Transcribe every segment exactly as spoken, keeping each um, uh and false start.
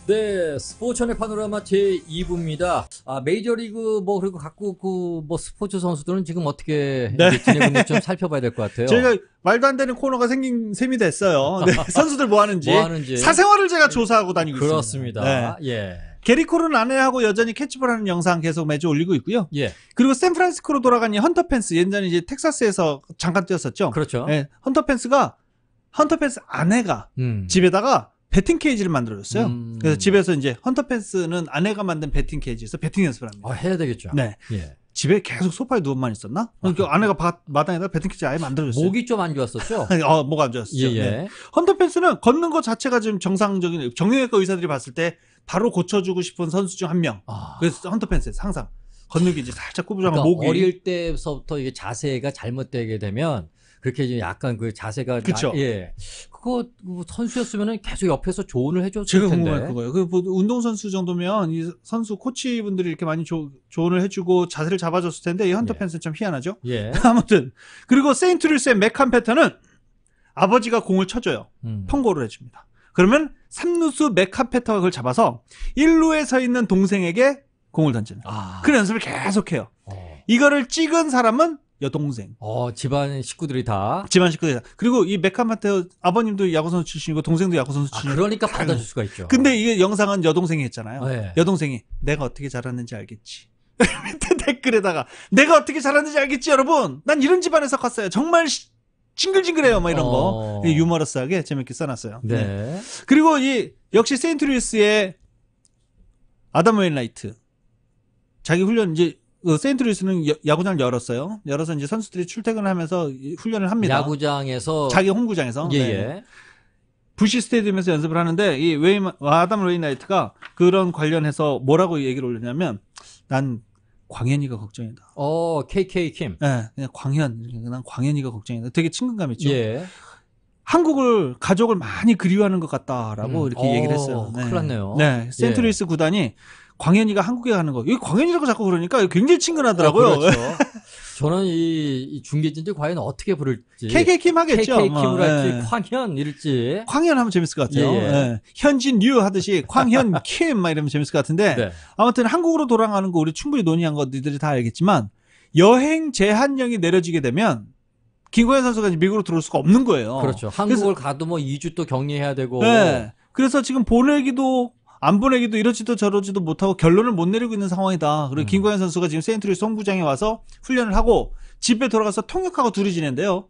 네, 스포츠천의 파노라마 제이 부입니다. 아, 메이저리그 뭐 그리고 각국 그뭐 스포츠 선수들은 지금 어떻게 네. 지내고 있는지 좀 살펴봐야 될 것 같아요. 저희가 말도 안 되는 코너가 생긴 셈이 됐어요. 네, 선수들 뭐 하는지, 뭐 하는지 사생활을 제가 조사하고 다니고 그렇습니다. 있습니다. 네. 예. 게리 콜은 아내하고 여전히 캐치볼 하는 영상 계속 매주 올리고 있고요. 예. 그리고 샌프란시스코로 돌아간 이 헌터 펜스, 예전에 이제 텍사스에서 잠깐 뛰었었죠. 그렇죠. 네, 헌터 펜스가 헌터 펜스 아내가 음. 집에다가 배팅 케이지를 만들어줬어요. 음. 그래서 집에서 이제 헌터 펜스는 아내가 만든 배팅 케이지에서 배팅 연습을 합니다. 아, 해야 되겠죠. 네. 예. 집에 계속 소파에 누워만 있었나? 그러니까 아내가 바, 마당에다 배팅 케이지 아예 만들어줬어요. 목이 좀 안 좋았었죠? 어, 목 안 좋았었죠. 예, 예. 네. 헌터 펜스는 걷는 것 자체가 지금 정상적인, 정형외과 의사들이 봤을 때 바로 고쳐주고 싶은 선수 중 한 명. 아. 그래서 헌터 펜스에서 항상 걷는 게 이제 살짝 구부정한 그러니까 목이. 어릴 때서부터 이게 자세가 잘못되게 되면 그렇게 이제 약간 그 자세가 그쵸. 나, 예. 그거 선수였으면은 계속 옆에서 조언을 해줬을 제가 텐데. 궁금할 그거예요. 그 뭐 운동선수 정도면 이 선수 코치분들이 이렇게 많이 조, 조언을 해주고 자세를 잡아줬을 텐데 이 헌터 예. 펜스는 참 희한하죠. 예. 아무튼 그리고 세인트루이스의 맥한 패턴은 아버지가 공을 쳐줘요. 음. 펑고를 해줍니다. 그러면 삼루수 맥한 패턴가 그걸 잡아서 일 루에 서 있는 동생에게 공을 던지는 아. 그런 연습을 계속해요. 어. 이거를 찍은 사람은 여동생. 어, 집안 식구들이 다. 집안 식구들. 그리고 이 맥한 패턴 아버님도 야구선수 출신이고 동생도 야구선수 아, 출신이고. 그러니까 받아줄 수가 있죠. 근데 이게 영상은 여동생이 했잖아요. 네. 여동생이 내가 어떻게 자랐는지 알겠지. 밑에 댓글에다가 내가 어떻게 자랐는지 알겠지 여러분. 난 이런 집안에서 컸어요. 정말 시, 징글징글해요. 막 이런 어. 거. 유머러스하게 재밌게 써놨어요. 네. 네. 그리고 이 역시 세인트루이스의 아담 웨인라이트. 자기 훈련 이제 그 세인트루이스는 야구장을 열었어요. 열어서 이제 선수들이 출퇴근을 하면서 훈련을 합니다. 야구장에서 자기 홈구장에서. 예, 네. 예. 부시 스테디움에서 연습을 하는데 이 웨인 아담 웨인라이트가 그런 관련해서 뭐라고 얘기를 올렸냐면 난 광현이가 걱정이다. 어, 케이케이 킴. 네, 그냥 광현, 난 광현이가 걱정이다. 되게 친근감 있죠. 예. 한국을 가족을 많이 그리워하는 것 같다라고 음. 이렇게 어, 얘기를 했어요. 네. 큰일 났네요. 네, 센트루이스 예. 구단이 광현이가 한국에 가는 거. 이 광현이라고 자꾸 그러니까 굉장히 친근하더라고요. 어, 그렇죠. 저는 이, 이 중계진들 과연 어떻게 부를지. 케이케이 킴 하겠죠. 케이케이 킴으로 네. 할지, 광현 이럴지. 광현 하면 재밌을 것 같아요. 예, 예. 네. 현진 유 하듯이 광현 킴 막 이러면 재밌을 것 같은데 네. 아무튼 한국으로 돌아가는 거 우리 충분히 논의한 거 니들이 다 알겠지만 여행 제한령이 내려지게 되면 김광현 선수가 이제 미국으로 들어올 수가 없는 거예요. 그렇죠. 한국을 가도 뭐 이 주 또 격리해야 되고. 네. 그래서 지금 보내기도 안 보내기도 이러지도 저러지도 못하고 결론을 못 내리고 있는 상황이다. 그리고 음. 김광현 선수가 지금 세인트루이스 홈구장에 와서 훈련을 하고 집에 돌아가서 통역하고 둘이 지낸대요.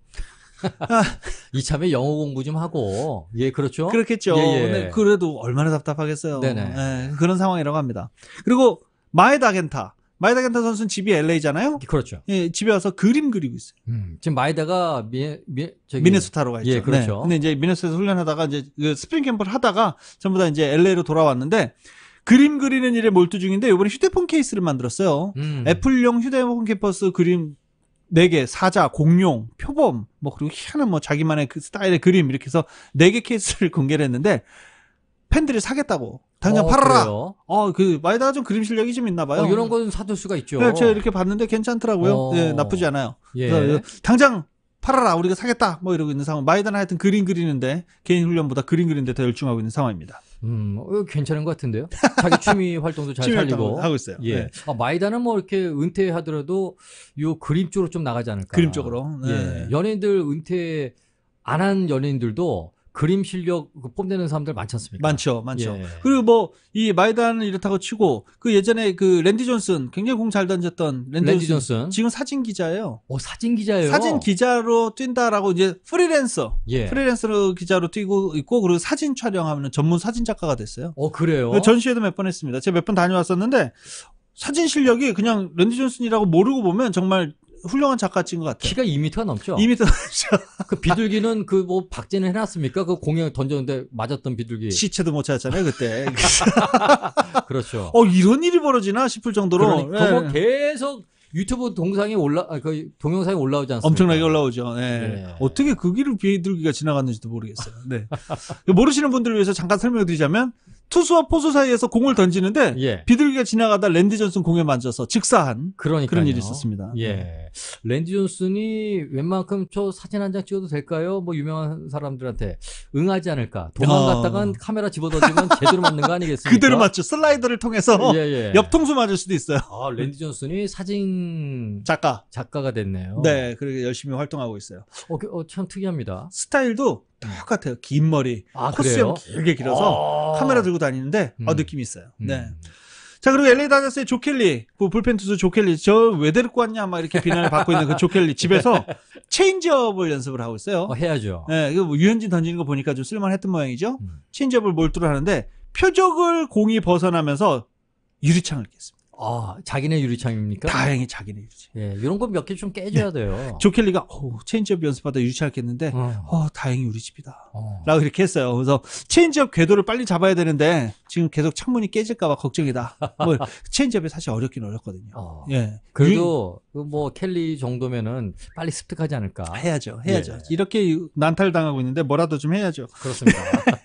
아, 이참에 영어 공부 좀 하고. 예, 그렇죠. 그렇겠죠. 예, 예. 근데 그래도 얼마나 답답하겠어요. 네네. 네, 그런 상황이라고 합니다. 그리고 마에다 겐타. 마에다 겐타 선수는 집이 엘에이잖아요. 그렇죠. 예, 집에 와서 그림 그리고 있어요. 음, 지금 마에다가 미, 미, 저기. 미네소타로 가 있죠. 예, 그렇죠. 네. 근데 이제 미네소타에서 훈련하다가 이제 그 스프링 캠프를 하다가 전부 다 이제 엘에이로 돌아왔는데 그림 그리는 일에 몰두 중인데 이번에 휴대폰 케이스를 만들었어요. 음. 애플용 휴대폰 캠퍼스 그림 네 개, 사자, 공룡, 표범, 뭐 그리고 희한한 뭐 자기만의 그 스타일의 그림 이렇게 해서 네 개 케이스를 공개를 했는데 팬들이 사겠다고. 당장 어, 팔아라. 그래요? 어, 그 마에다가 좀 그림 실력이 좀 있나 봐요. 어, 이런 건 사둘 수가 있죠. 네, 제가 이렇게 봤는데 괜찮더라고요. 어. 네, 나쁘지 않아요. 예. 그래서 당장 팔아라. 우리가 사겠다. 뭐 이러고 있는 상황. 마에다는 하여튼 그림 그리는데 개인 훈련보다 그림 그리는데 더 열중하고 있는 상황입니다. 음, 어, 괜찮은 것 같은데요. 자기 취미 활동도 잘 취미 살리고 활동을 하고 있어요. 예. 네. 아, 마이다는 뭐 이렇게 은퇴하더라도 요 그림 쪽으로 좀 나가지 않을까. 그림 쪽으로. 네. 예. 연예인들 은퇴 안 한 연예인들도 그림 실력 뽐내는 사람들 많지 않습니까? 많죠, 많죠. 예. 그리고 뭐 이 마이다는 이렇다고 치고 그 예전에 그 랜디 존슨 굉장히 공 잘 던졌던 랜디, 랜디 존슨, 존슨. 지금 사진 기자예요. 어, 사진 기자예요. 사진 기자로 뛴다라고 이제 프리랜서, 예. 프리랜서 기자로 뛰고 있고 그리고 사진 촬영하면 전문 사진 작가가 됐어요. 어, 그래요? 전시회도 몇 번 했습니다. 제가 몇 번 다녀왔었는데 사진 실력이 그냥 랜디 존슨이라고 모르고 보면 정말 훌륭한 작가인 것 같아요. 키가 이 미터가 넘죠? 이 미터 넘죠. 그 비둘기는 그 뭐 박제는 해놨습니까? 그 공에 던졌는데 맞았던 비둘기. 시체도 못 찾았잖아요, 그때. 그렇죠. 어, 이런 일이 벌어지나 싶을 정도로. 그러니까 뭐 네. 계속 유튜브 동상에 올라, 아, 그 동영상에 올라오지 않습니까? 엄청나게 올라오죠. 네. 네. 어떻게 그 길을 비둘기가 지나갔는지도 모르겠어요. 네. 모르시는 분들을 위해서 잠깐 설명드리자면 투수와 포수 사이에서 공을 던지는데 예. 비둘기가 지나가다 랜디 존슨 공에 만져서 즉사한 그러니까요. 그런 일이 있었습니다. 예. 랜디 존슨이 웬만큼 저 사진 한 장 찍어도 될까요? 뭐 유명한 사람들한테 응하지 않을까. 도망갔다간 어. 카메라 집어던지면 제대로 맞는 거 아니겠습니까? 그대로 맞죠. 슬라이더를 통해서 예, 예. 옆통수 맞을 수도 있어요. 아, 랜디 존슨이 사진 작가. 작가가 됐네요. 네, 그렇게 열심히 활동하고 있어요. 어, 그- 어, 참 특이합니다. 스타일도 똑같아요. 긴 머리, 아, 코스염 그래요? 길게 길어서 아. 카메라 들고 다니는데 음. 어, 느낌이 있어요. 음. 네. 자, 그리고 엘에이 다저스의 조 켈리, 그 불펜 투수 조 켈리, 저 왜 데리고 왔냐, 막 이렇게 비난을 받고 있는 그 조 켈리 집에서 체인지업을 연습을 하고 있어요. 어, 해야죠. 네, 이거 뭐 유현진 던지는 거 보니까 좀 쓸만했던 모양이죠. 음. 체인지업을 몰두를 하는데 표적을 공이 벗어나면서 유리창을 깼습니다. 아, 자기네 유리창입니까? 다행히 자기네 유리창. 예, 이런 거 몇 개 좀 깨줘야 돼요. 조 켈리가 어, 체인지업 연습하다 유리창을 깼는데 어. 어, 다행히 우리 집이다. 어. 라고 이렇게 했어요. 그래서 체인지업 궤도를 빨리 잡아야 되는데 지금 계속 창문이 깨질까봐 걱정이다. 뭐 체인지업이 사실 어렵긴 어렵거든요. 어. 예, 그래도 그뭐 켈리 정도면은 빨리 습득하지 않을까. 유- 해야죠, 해야죠. 예. 이렇게 난탈 당하고 있는데 뭐라도 좀 해야죠. 그렇습니다.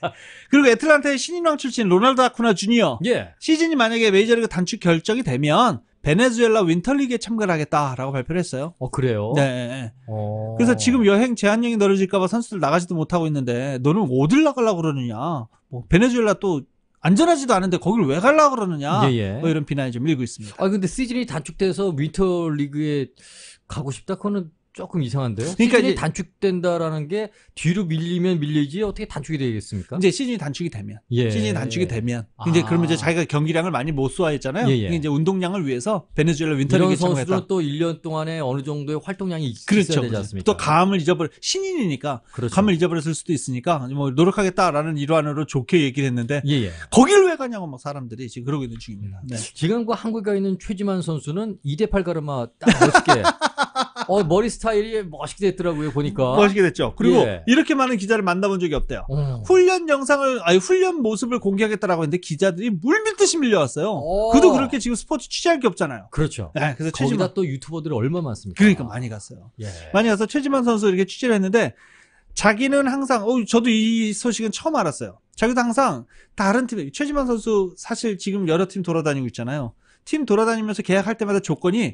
그리고 애틀란타의 신인왕 출신 로날드 아쿠나 주니어 예. 시즌이 만약에 메이저리그 단축 결정이 되면 베네수엘라 윈터리그에 참가를 하겠다라고 발표를 했어요. 어, 그래요? 네. 네, 네. 어. 그래서 지금 여행 제한령이 떨어질까봐 선수들 나가지도 못하고 있는데 너는 어딜 나가려고 그러느냐. 뭐 베네수엘라 또 안전하지도 않은데 거길 왜 가려고 그러느냐. 예, 예. 뭐 이런 비난이 좀 일고 있습니다. 아, 근데 시즌이 단축돼서 윈터 리그에 가고 싶다? 그거는 조금 이상한데요? 그러니까 시즌이 이제- 단축된다라는 게 뒤로 밀리면 밀리지 어떻게 단축이 되겠습니까? 이제 시즌이 단축이 되면 예. 시즌이 단축이 되면 아. 이제 그러면 이제 자기가 경기량을 많이 못 소화했잖아요. 예, 예. 이게 이제 운동량을 위해서 베네수엘라 이런 윈터리그에 선수들은 참가했다. 또 일 년 동안에 어느 정도의 활동량이 있- 그렇죠. 있어야 되지 그렇죠. 않습니까? 또 감을 잊어버려 신인이니까 그렇죠. 감을 잊어버렸을 수도 있으니까 뭐 노력하겠다라는 일환으로 좋게 얘기를 했는데 예, 예. 거길 왜 가냐고 막 사람들이 지금 그러고 있는 중입니다. 네. 지금과 한국에 가 있는 최지만 선수는 이 대 팔 가르마 딱 멋있게. 어, 머리 스타일이 멋있게 됐더라고요, 보니까. 멋있게 됐죠. 그리고 예. 이렇게 많은 기자를 만나본 적이 없대요. 어. 훈련 영상을 아니 훈련 모습을 공개하겠다라고 했는데 기자들이 물밀듯이 밀려왔어요. 어. 그도 그렇게 지금 스포츠 취재할 게 없잖아요. 그렇죠. 네, 그래서 거기다 최지만 또 유튜버들이 얼마나 많습니까? 그러니까 많이 갔어요. 예. 많이 가서 최지만 선수 이렇게 취재를 했는데 자기는 항상 어 저도 이 소식은 처음 알았어요. 자기도 항상 다른 팀 최지만 선수 사실 지금 여러 팀 돌아다니고 있잖아요. 팀 돌아다니면서 계약할 때마다 조건이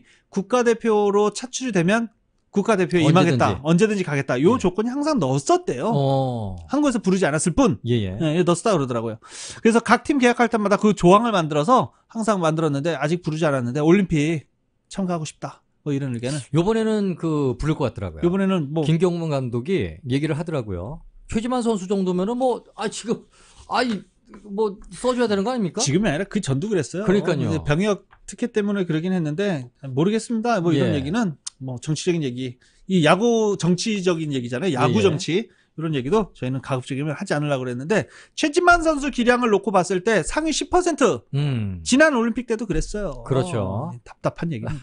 국가대표로 차출이 되면 국가대표에 언제든지. 임하겠다. 언제든지 가겠다. 요 예. 조건이 항상 넣었었대요. 어. 한국에서 부르지 않았을 뿐 예, 예. 예, 넣었다 그러더라고요. 그래서 각 팀 계약할 때마다 그 조항을 만들어서 항상 만들었는데 아직 부르지 않았는데 올림픽 참가하고 싶다. 뭐 이런 의견을. 요번에는 그 부를 것 같더라고요. 이번에는 뭐 김경문 감독이 얘기를 하더라고요. 최지만 선수 정도면은 뭐, 아, 지금, 아이, 뭐, 써줘야 되는 거 아닙니까? 지금이 아니라 그 전도 그랬어요. 그러니까요. 어, 병역 특혜 때문에 그러긴 했는데 모르겠습니다. 뭐 이런 예. 얘기는 뭐 정치적인 얘기, 이 야구 정치적인 얘기잖아요. 야구 예, 예. 정치 이런 얘기도 저희는 가급적이면 하지 않으려고 그랬는데 최지만 선수 기량을 놓고 봤을 때 상위 십 퍼센트 음. 지난 올림픽 때도 그랬어요. 그렇죠. 어, 답답한 얘기입니다.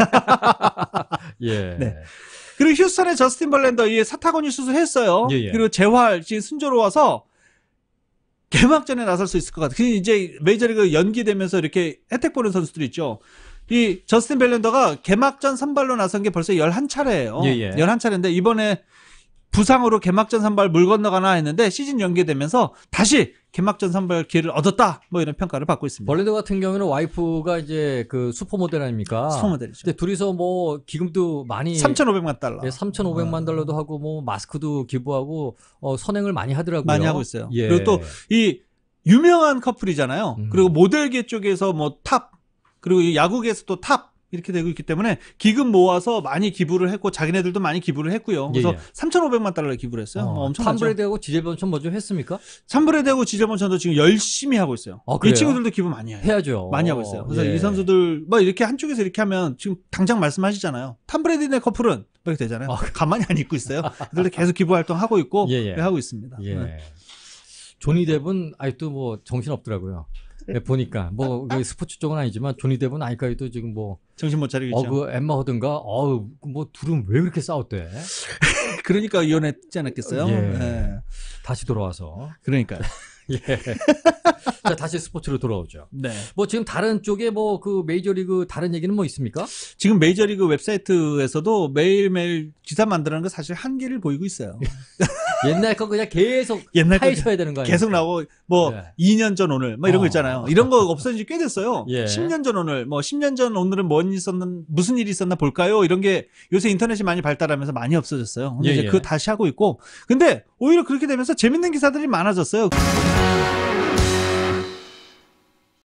예. 네. 그리고 휴스턴의 저스틴 벌랜더 이 사타구니 수술했어요. 예, 예. 그리고 재활 지금 순조로워서 개막전에 나설 수 있을 것 같아요. 그 이제 메이저리그 연기되면서 이렇게 혜택 보는 선수들이 있죠. 이 저스틴 벌랜더가 개막전 선발로 나선 게 벌써 열한 차례예요. 예, 예. 열한 차례인데 이번에 부상으로 개막전 선발 물 건너가나 했는데 시즌 연기되면서 다시 개막전 선발 기회를 얻었다. 뭐 이런 평가를 받고 있습니다. 벌레드 같은 경우는 와이프가 이제 그 슈퍼모델 아닙니까? 슈퍼모델이죠. 근데 둘이서 뭐 기금도 많이 삼천오백만 달러. 예, 삼천오백만 달러도 하고 뭐 마스크도 기부하고 어, 선행을 많이 하더라고요. 많이 하고 있어요. 예. 그리고 또 이 유명한 커플이잖아요. 음. 그리고 모델계 쪽에서 뭐 탑, 그리고 이 야구계에서도 탑 이렇게 되고 있기 때문에 기금 모아서 많이 기부를 했고 자기네들도 많이 기부를 했고요. 그래서 예, 예. 삼천오백만 달러를 기부를 했어요. 어, 뭐 탐 엄청나죠. 브레이드하고 지젤 번천 뭐좀 했습니까? 삼브레드하고 지젤몬천도 지금 열심히 하고 있어요. 아, 이 그래요? 친구들도 기부 많이 해요. 해야죠. 많이 하고 있어요. 그래서 예. 이 선수들 뭐 이렇게 한쪽에서 이렇게 하면 지금 당장 말씀하시잖아요. 탐 브레디네 커플은 이렇게 되잖아요. 아. 가만히 안 있고 있어요. 그들도 계속 기부 활동 하고 있고 예, 예. 하고 있습니다. 예. 네. 조니 뎁은 아직도 뭐 정신 없더라고요. 예, 보니까 뭐 그 스포츠 쪽은 아니지만 조니 뎁은 아직까지도 지금 뭐 정신 못 차리고 있죠. 어 그 엠마 허든가 어우 뭐 둘은 왜 그렇게 싸웠대? 그러니까 이혼했지 않았겠어요? 예. 네. 다시 돌아와서 그러니까요. 예. 자 다시 스포츠로 돌아오죠. 네. 뭐 지금 다른 쪽에 뭐 그 메이저리그 다른 얘기는 뭐 있습니까? 지금 메이저리그 웹사이트에서도 매일매일 기사 만드는 거 사실 한계를 보이고 있어요. 옛날 거 그냥 계속 옛날 거 파헤쳐야 되는 거 아니에요? 계속 나오고 뭐 예. 이 년 전 오늘 뭐 이런 거 어. 있잖아요. 이런 거 없어진 지 꽤 됐어요. 예. 십 년 전 오늘 뭐 십 년 전 오늘은 뭔 있었는 무슨 일이 있었나 볼까요? 이런 게 요새 인터넷이 많이 발달하면서 많이 없어졌어요. 근데 예, 이제 예. 그거 다시 하고 있고 근데 오히려 그렇게 되면서 재밌는 기사들이 많아졌어요.